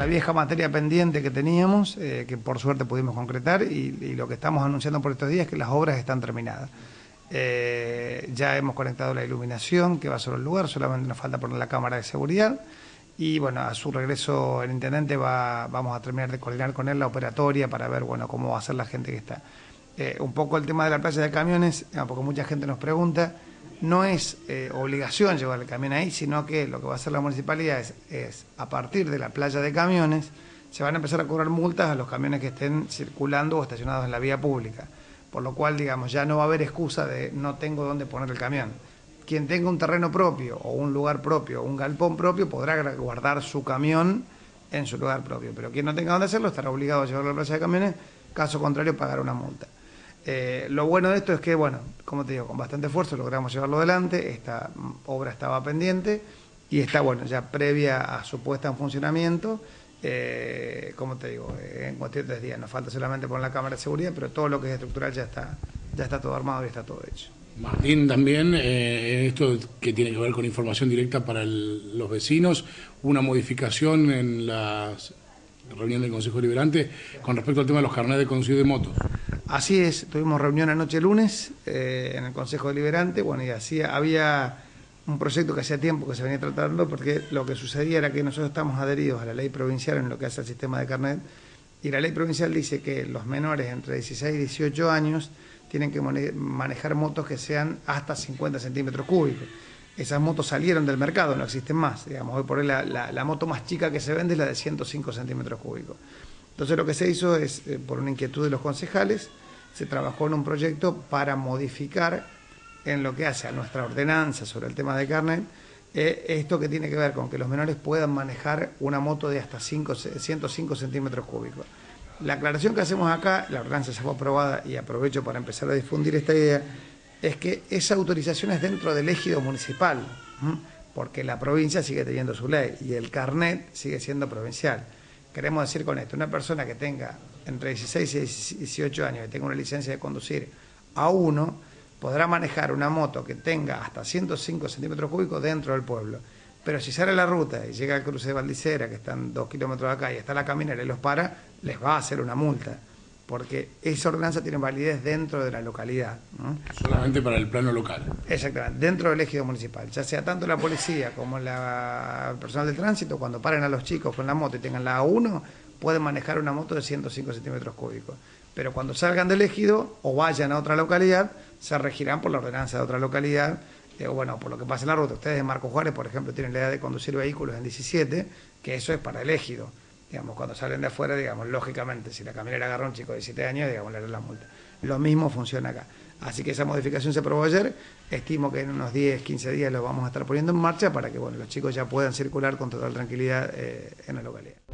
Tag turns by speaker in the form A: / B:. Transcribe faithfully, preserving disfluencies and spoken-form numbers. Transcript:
A: vieja materia pendiente que teníamos, eh, que por suerte pudimos concretar, y, y lo que estamos anunciando por estos días es que las obras están terminadas. Eh, ya hemos conectado la iluminación que va sobre el lugar, solamente nos falta poner la cámara de seguridad. Y bueno, a su regreso el intendente va, vamos a terminar de coordinar con él la operatoria para ver, bueno, cómo va a ser la gente que está. Eh, un poco el tema de la playa de camiones, porque mucha gente nos pregunta, no es eh, obligación llevar el camión ahí, sino que lo que va a hacer la municipalidad es, es, a partir de la playa de camiones, se van a empezar a cobrar multas a los camiones que estén circulando o estacionados en la vía pública. Por lo cual, digamos, ya no va a haber excusa de no tengo dónde poner el camión. Quien tenga un terreno propio o un lugar propio o un galpón propio podrá guardar su camión en su lugar propio, pero quien no tenga dónde hacerlo estará obligado a llevarlo a la playa de camiones, caso contrario pagar una multa. Eh, lo bueno de esto es que, bueno, como te digo, con bastante esfuerzo logramos llevarlo adelante, esta obra estaba pendiente y está, bueno, ya previa a su puesta en funcionamiento, eh, como te digo, eh, en cuestión de tres días, nos falta solamente poner la cámara de seguridad, pero todo lo que es estructural ya está, ya está todo armado y está todo hecho.
B: Martín, también eh, esto que tiene que ver con información directa para el, los vecinos, una modificación en la reunión del Consejo Deliberante con respecto al tema de los carnets de conducir de motos.
A: Así es, tuvimos reunión anoche lunes eh, en el Consejo Deliberante, bueno, y así había un proyecto que hacía tiempo que se venía tratando, porque lo que sucedía era que nosotros estamos adheridos a la ley provincial en lo que hace al sistema de carnet, y la ley provincial dice que los menores entre dieciséis y dieciocho años tienen que manejar motos que sean hasta cincuenta centímetros cúbicos. Esas motos salieron del mercado, no existen más. Digamos, hoy por hoy la, la, la moto más chica que se vende es la de ciento cinco centímetros cúbicos. Entonces lo que se hizo es, eh, por una inquietud de los concejales, se trabajó en un proyecto para modificar en lo que hace a nuestra ordenanza sobre el tema de carnet, eh, esto que tiene que ver con que los menores puedan manejar una moto de hasta ciento cinco centímetros cúbicos. La aclaración que hacemos acá, la ordenanza ya fue aprobada y aprovecho para empezar a difundir esta idea, es que esa autorización es dentro del ejido municipal, ¿m? porque la provincia sigue teniendo su ley y el carnet sigue siendo provincial. Queremos decir con esto, una persona que tenga entre dieciséis y dieciocho años y tenga una licencia de conducir A uno, podrá manejar una moto que tenga hasta ciento cinco centímetros cúbicos dentro del pueblo. Pero si sale la ruta y llega al cruce de Valdicera, que están dos kilómetros de acá, y está la caminera y los para, les va a hacer una multa, porque esa ordenanza tiene validez dentro de la localidad, ¿no?
B: Solamente para el plano local.
A: Exactamente, dentro del ejido municipal. Ya sea tanto la policía como la el personal de tránsito, cuando paren a los chicos con la moto y tengan la A uno, pueden manejar una moto de ciento cinco centímetros cúbicos. Pero cuando salgan del ejido o vayan a otra localidad, se regirán por la ordenanza de otra localidad, eh, o bueno, por lo que pasa en la ruta. Ustedes en Marcos Juárez, por ejemplo, tienen la edad de conducir vehículos en diecisiete, que eso es para el ejido. Digamos, cuando salen de afuera, digamos, lógicamente, si la caminera agarra a un chico de diecisiete años, digamos, le hará la multa. Lo mismo funciona acá. Así que esa modificación se aprobó ayer, estimo que en unos diez, quince días lo vamos a estar poniendo en marcha para que, bueno, los chicos ya puedan circular con total tranquilidad eh, en la localidad.